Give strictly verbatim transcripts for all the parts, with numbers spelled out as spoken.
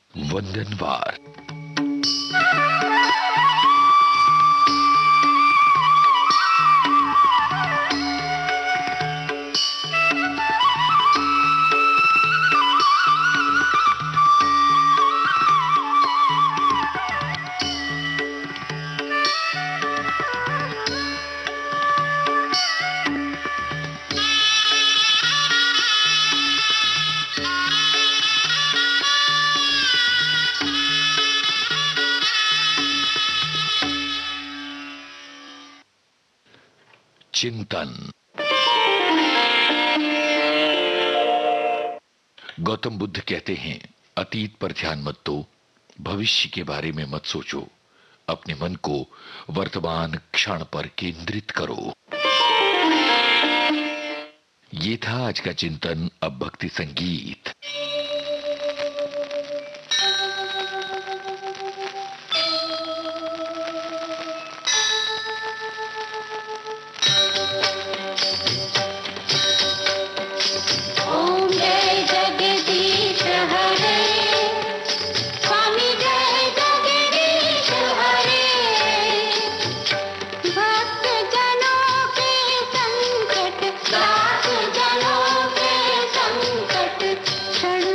वंदनवार। चिंतन। गौतम बुद्ध कहते हैं, अतीत पर ध्यान मत दो, भविष्य के बारे में मत सोचो, अपने मन को वर्तमान क्षण पर केंद्रित करो। ये था आज का चिंतन। अब भक्ति संगीत। क्षण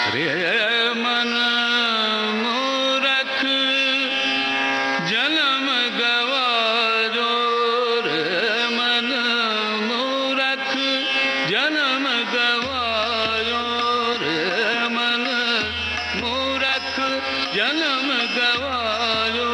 रे मन मूरख जन्म गवारो, रे मन मूरख जन्म गवारो, रे मन मूरख जन्म गवारो।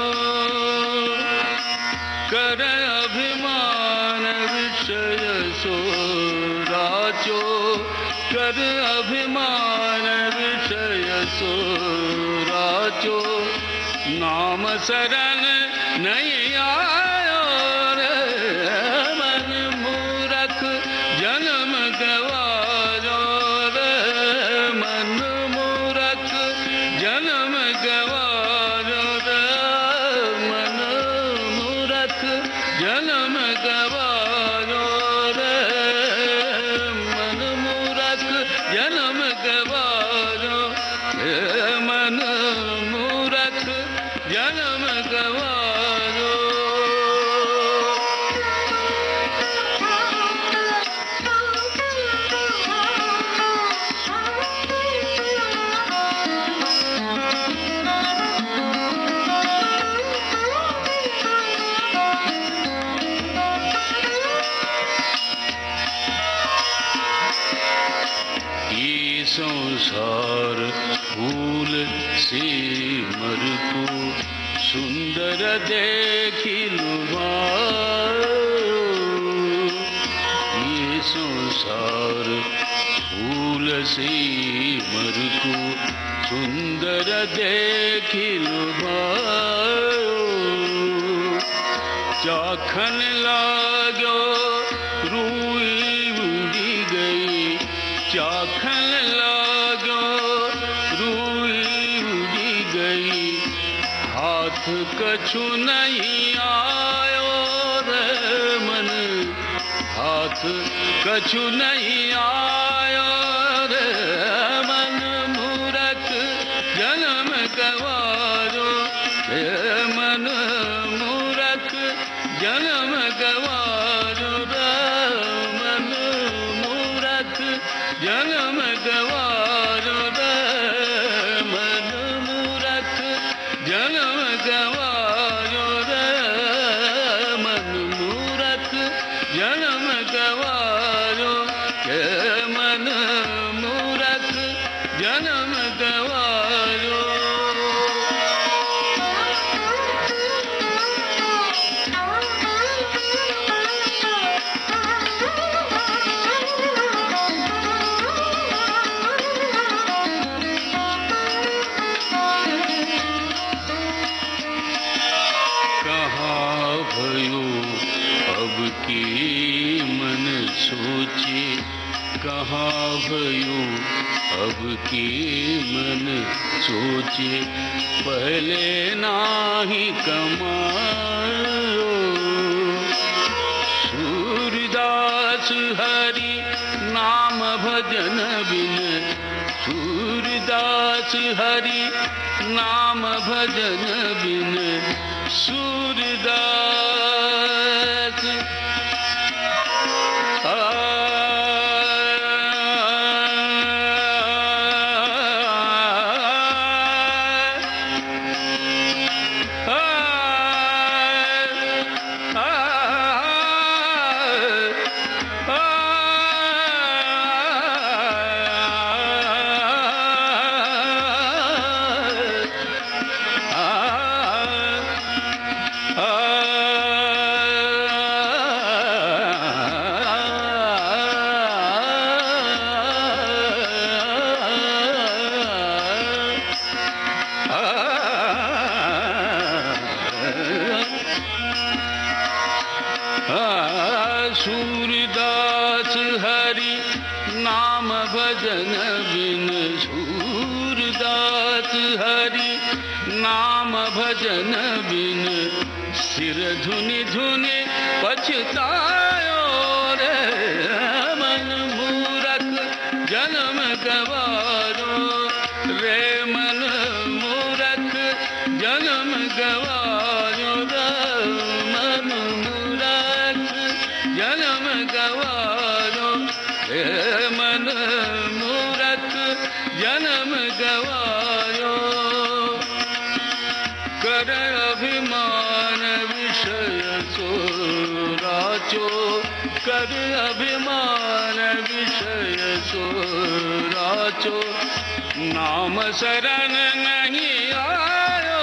कर अभिमान विषय सो राचो, कर अभिमान विषय सो राचो। नाम शरण नहीं आयो, रे मन मूरख जन्म गवारो, रे मन मूरख जन्म गवारो, रे मन मूरख जन्म गवारो, रे मन मूरख जन्म गवारो, रे मन मूरख जन्म गवारो। ये संसार फूल से मर को सुंदर देखिलु भायो। ये संसार फूल से मर को सुंदर देखिलु भायो। चाखन लागो रूई उड़ी गई, चाखन लागो रूई उड़ी गई। हाथ कछु नहीं आयो, रे मन हाथ कछु नहीं आयो, रे मन मूरख जन्म गवारो, रे मन मूरख जन्म गवारो, रे मन मूरख जन्म गवारो, रे मन मूरख जन्म गवारो, रे मन मूरख जन्म गवारो, रे मन मूरख जन्म गवारो। कहाँ भयो अब के मन सोचे, कहाँ भयो अब के मन सोचे। पहले नाही कमायो, सूरदास हरि नाम भजन बिन, सूरदास हरि नाम भजन बिन। सूरदास सूरदास हरि नाम भजन बिन, सूरदास हरि नाम भजन बिन। सिर धुनि धुनि पछतायो, रे मन मूरख जन्म गवारो, रे मन मूरख जन्म गवारो, रे मन मूरख जन्म गवारो, रे मन मूरख जन्म गवायो। कर अभिमान विषय सो राचो, कर अभिमान विषय सो राचो। नाम शरण नहीं आयो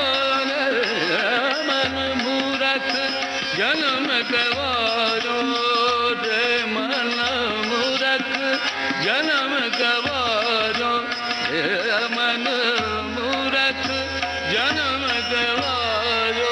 मन मूरख जन्म गवायो रे मन मूरख जन्म गवायो रे मन मूरख जन्म गवायो।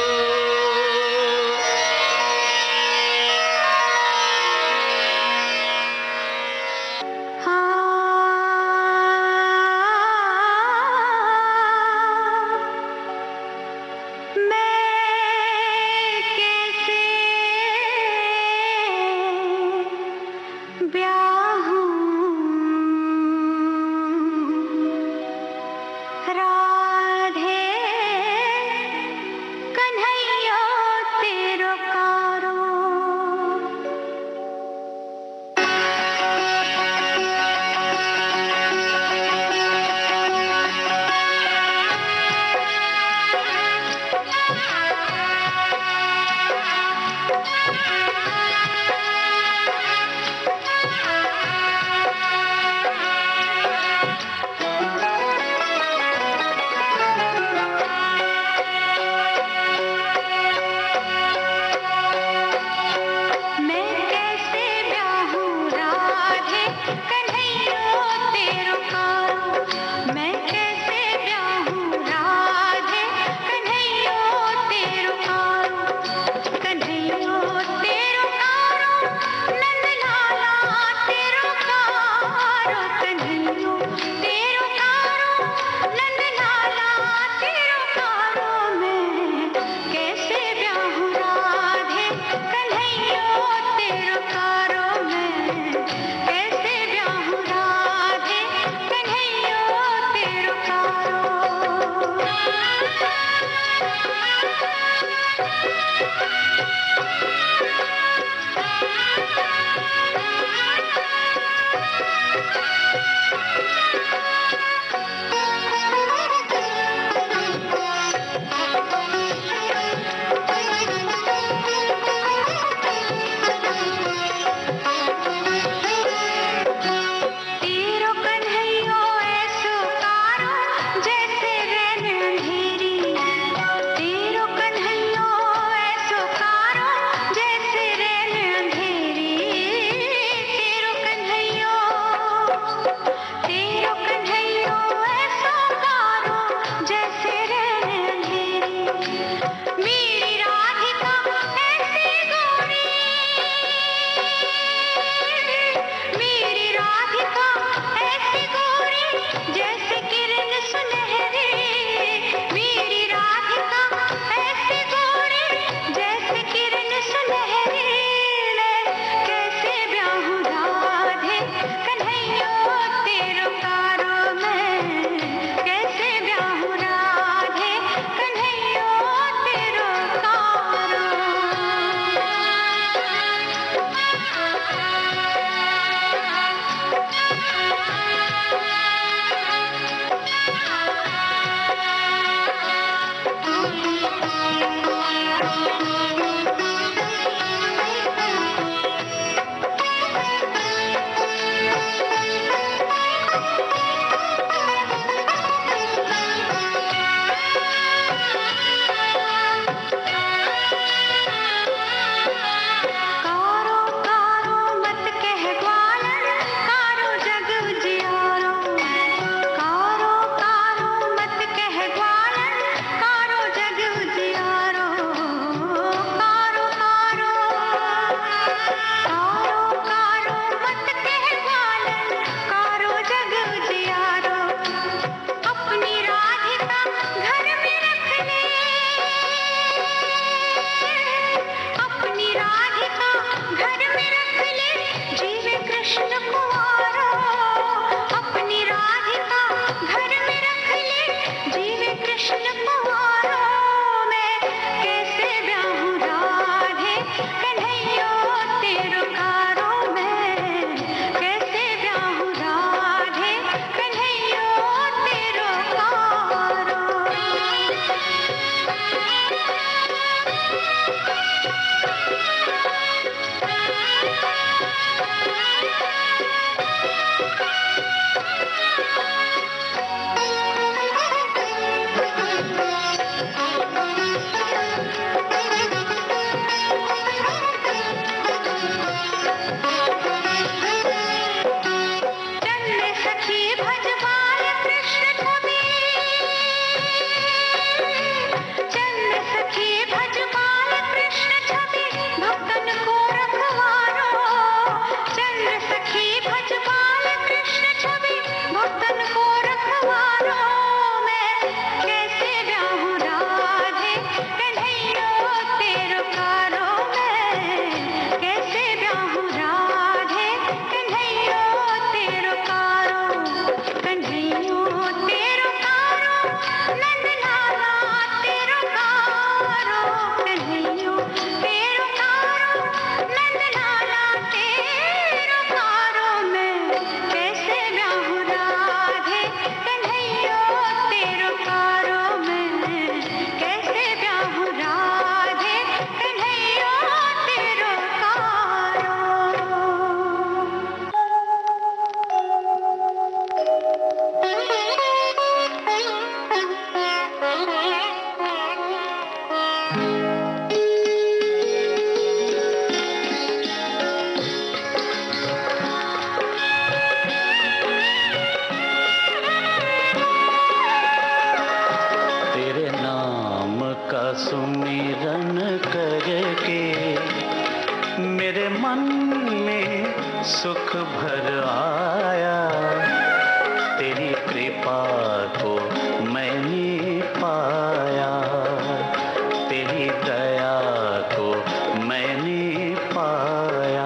सुमिरन करके मेरे मन में सुख भर आया। तेरी कृपा को मैंने पाया, तेरी दया को मैंने पाया।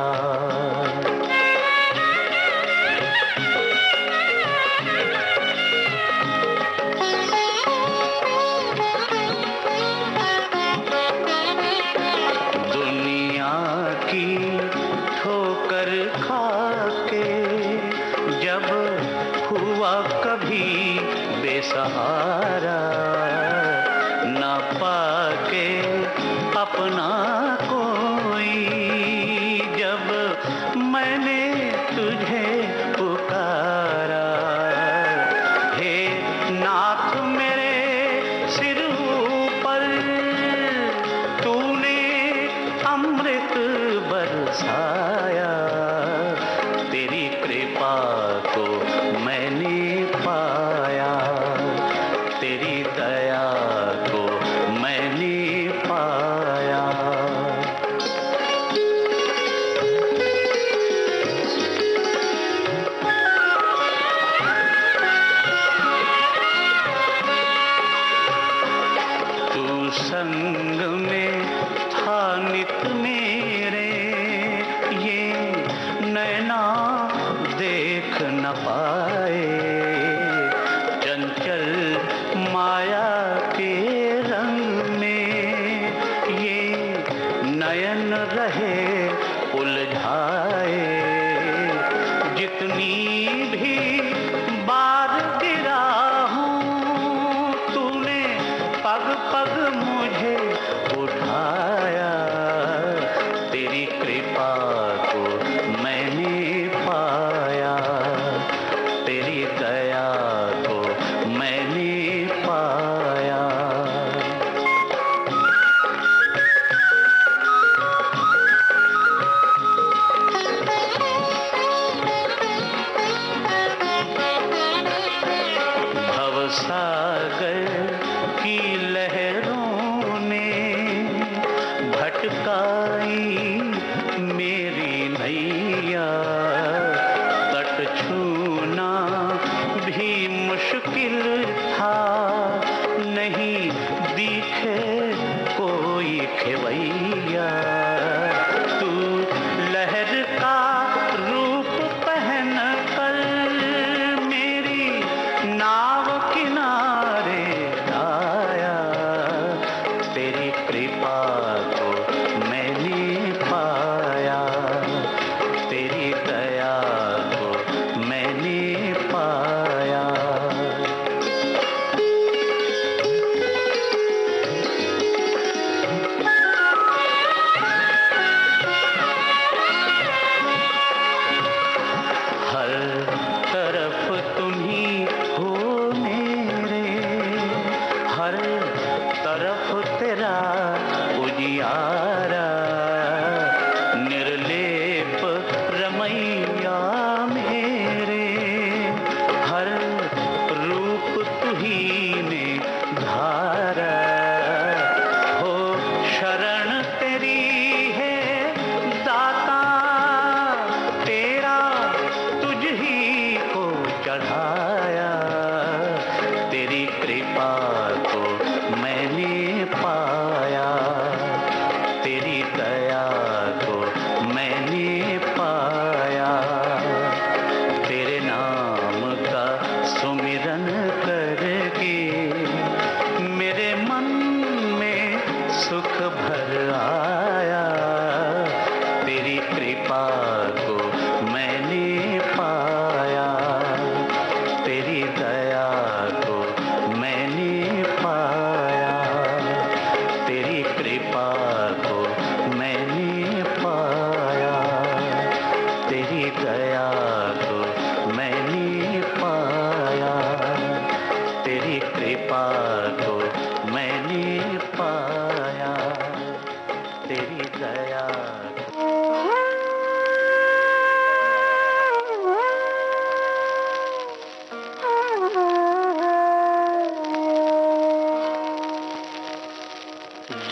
ठोकर खा के जब हुआ कभी बेसहारा, ना पाके अपना कोई, जब मैंने तुझे पुकारा। हे नाथ मेरे सिर ऊपर तूने अमृत बरसाया। तेरी कृपा को मैंने पाया, तेरी दया को मैंने पाया। तू संग में था नित मेरे, ये नैना देख न पाए। चंचल माया के रंग में ये नयन रहे उलझाए। जितनी भी बार गिरा हूँ तूने पग पग मुझे उठाया। तेरी कृपा को मैंने पाया, तेरी दया को मैंने पाया। भवसागर की लहरों ने भटकाई मेरी नैया। तट छूना भी मुश्किल था, नहीं दिखे कोई खेवैया। तू लहर का रूप पहन कर मेरी नाव किनारे लाया। तेरी कृपा को मैंने पाया, तेरी दया को मैंने पाया।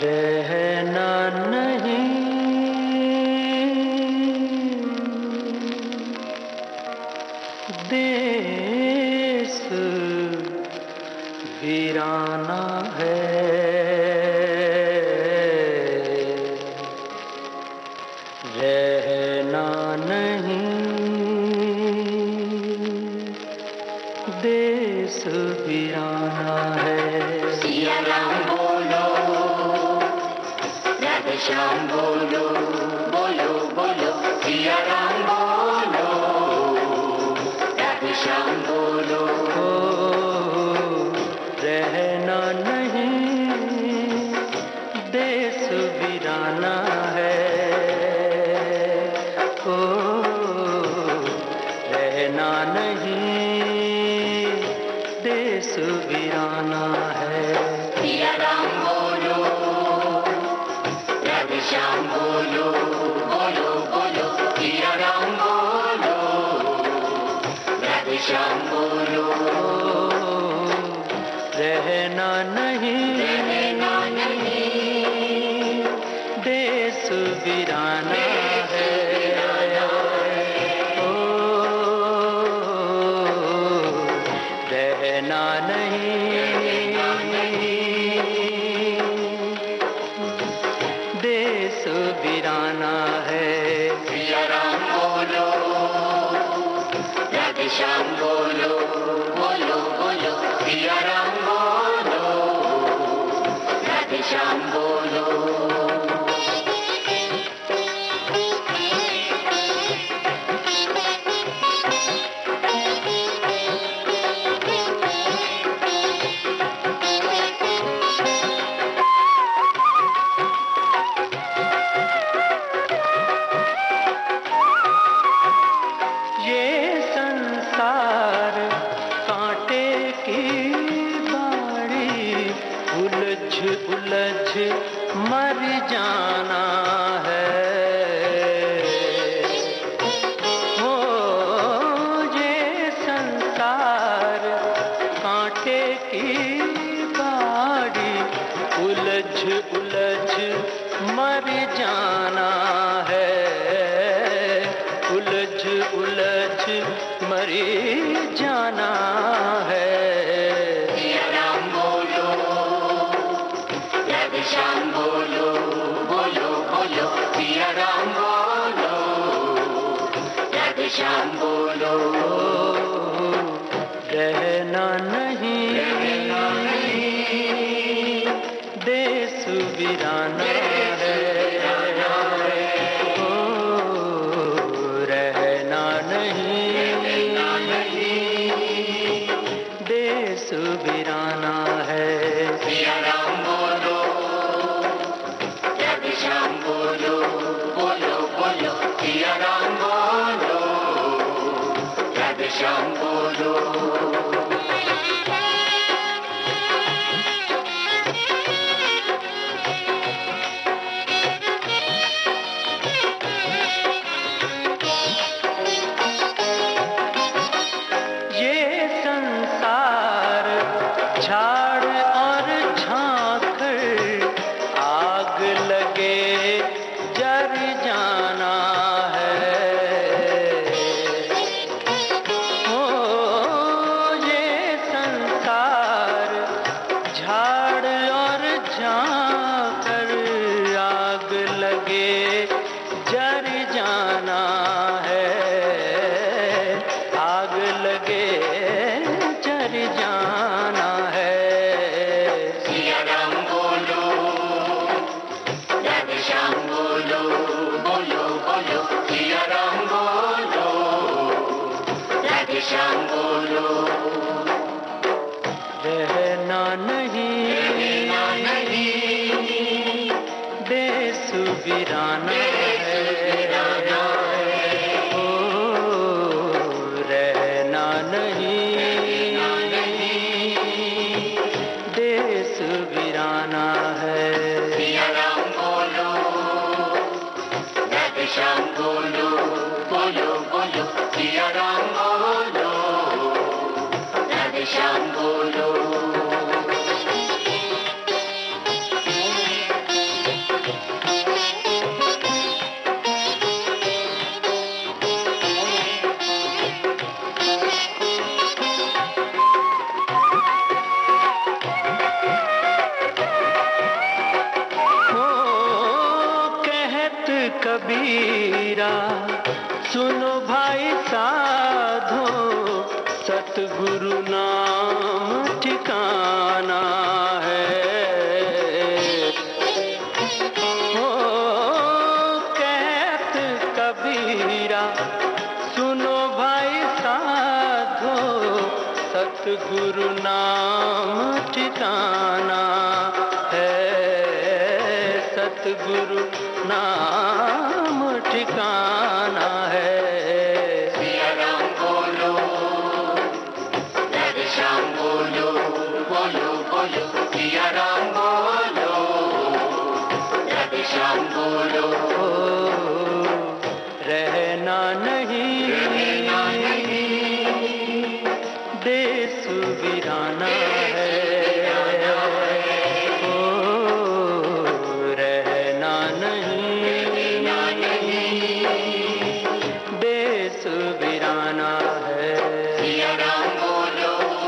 रहना नहीं देश वीराना है, रहना नहीं देश वीराना है। सिया राम बोलो, राधे श्याम बोलो, बोलो बोलो सिया राम बोलो, राधे श्याम बोलो। ओ, रहना नहीं देश वीराना है, ओ, रहना नहीं देश वीराना है। सिया राम बोलो, राधे श्याम बोलो, बोलो बोलो सिया राम बोलो, राधे श्याम बोलो। रहना नहीं, रहना नहीं देश वीराना है, ओ, रहना नहीं देश वीराना है। सिया राम बोलो, राधे श्याम बोलो, बोलो बोलो सिया राम बोलो, राधे श्याम बोलो। ये संसार कांटे की बाड़ी, उलझ उलझ मर जाना है, हो ये संसार कांटे की बाड़ी, उलझ उलझ मर जाना है, उलझ उलझ मरी जाना है। सिया राम बोलो, राधे श्याम बोलो, बोलो बोलो सिया राम बोलो, राधे श्याम बोलो। रहना नहीं, रहना नहीं देश वीराना है, ओ, रहना नहीं देश वीराना है। सिया राम बोलो, राधे श्याम बोलो, बोलो बोलो सिया राम बोलो, राधे श्याम बोलो। ये संसार झाड़ और झांकर आग लगे जर जाना है, ओ ये संसार झाड़ और झांकर आग लगे जर जाना है, आग लगे जर जाना है। सिया राम बोलो, राधे श्याम बोलो, बोलो बोलो सिया राम बोलो, राधे श्याम बोलो। रहना नहीं, रहना नहीं देश वीराना है, ओ, रहना नहीं देश वीराना है। सिया राम बोलो, राधे श्याम बोलो, बोलो बोलो सिया राम बोलो, राधे श्याम बोलो। सतगुरु नाम ठिकाना है। ओ कहत कबीरा सुनो भाई साधो, सतगुरु नाम ठिकाना है, सतगुरु नाम ठिकाना है। सिया राम बोलो, राधे श्याम बोलो, बोलो बोलो सिया राम बोलो, राधे श्याम बोलो। रहना नहीं, रहना नहीं, देश वीराना है। ओ रहना नहीं, देश वीराना है। सिया राम बोलो,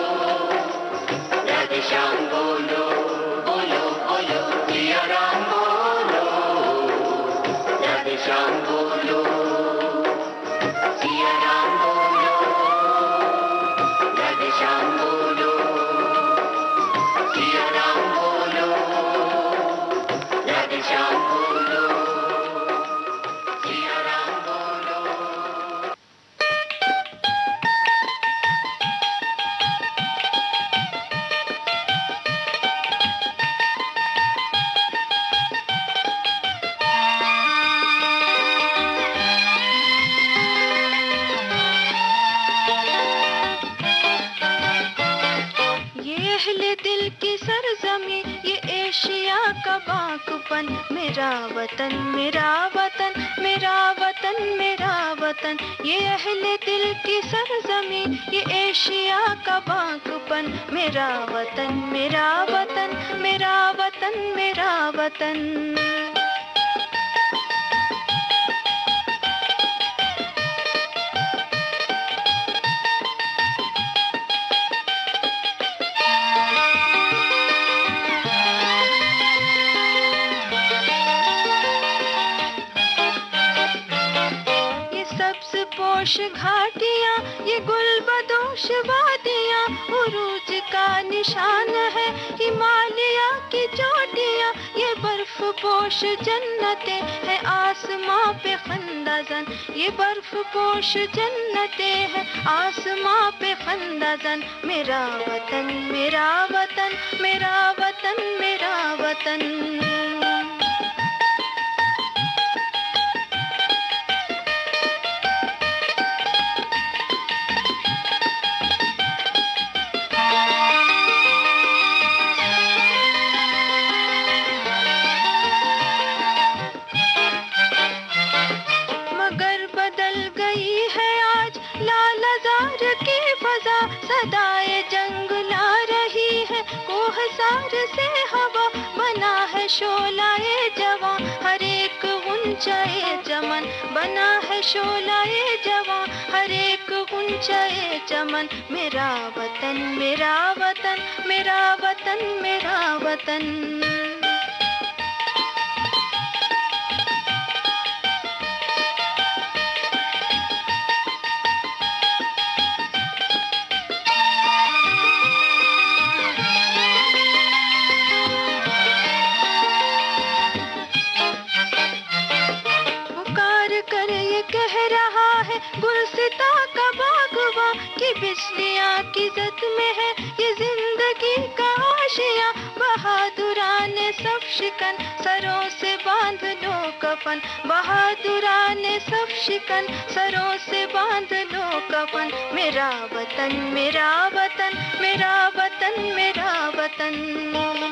राधे श्याम बोलो, बोलो बोलो सिया राम बोलो, राधे श्याम बोलो, सिया राम बोलो, राधे श्याम बोलो, सिया राम बोलो, राधे श्याम बोलो, सिया राम बोलो। ये अहले दिल की सरजमी, ये एशिया का बाकपन, मेरा वतन मेरा वतन मेरा वतन मेरा वतन। ये अहले दिल की सरजमी, ये एशिया का बाकपन, मेरा वतन मेरा वतन मेरा वतन मेरा वतन। पोश घाटियाँ, ये गुलबदोश वादियाँ, उरूज का निशान है हिमालय की चोटियाँ। ये बर्फ पोश जन्नतें हैं आसमां पे खंदाजन, ये बर्फ पोश जन्नतें हैं आसमां पे खंदाजन। मेरा वतन मेरा वतन मेरा वतन मेरा वतन। सदाए जंग ला रही है कोहसार से हवा, बना है शोलाए जवां हर एक ऊंचाए चमन, बना है शोलाए जवां हर एक ऊंचाए चमन। मेरा वतन मेरा वतन मेरा वतन मेरा वतन। गुलसिता का बागवा की बिजलियाँ की जद में है ये जिंदगी का आशिया। बहादुराने सब शिकन सरों से बांध लो कफन, बहादुराने सब शिकन सरों से बांध लो कफन। मेरा वतन मेरा वतन मेरा वतन मेरा वतन।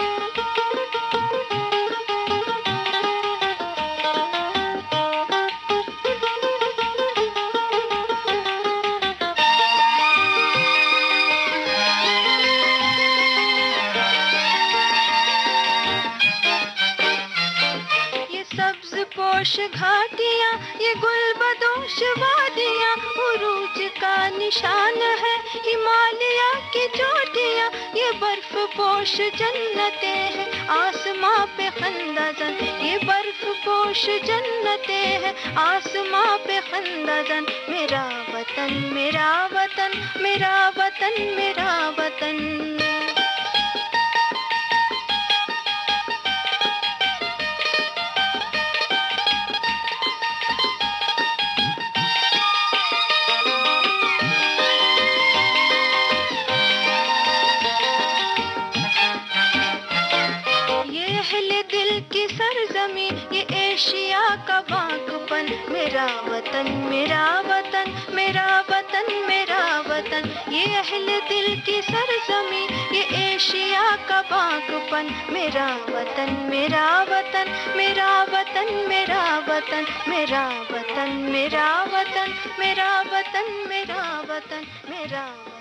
पोश घाटियाँ, ये गुलबदोश वादियाँ, उरूज का निशान है हिमालय की चोटियाँ। ये ये बर्फ पोश जन्नतें हैं आसमां पे खंदाजन, ये बर्फ पोश जन्नतें हैं आसमां पे खंदाजन। मेरा वतन मेरा वतन मेरा वतन मेरा वतन। की सरजमी ये एशिया का बागपन, मेरा वतन मेरा वतन मेरा वतन मेरा वतन। ये अहले दिल की सरजमी ये एशिया का बागपन, मेरा वतन मेरा वतन मेरा वतन मेरा वतन मेरा वतन मेरा वतन मेरा वतन मेरा वतन मेरा